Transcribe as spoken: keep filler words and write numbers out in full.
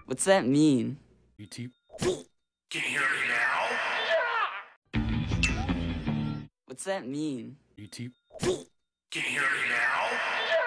What's that mean? E T. Can you hear me now? What's that mean? E T. Can you hear me now?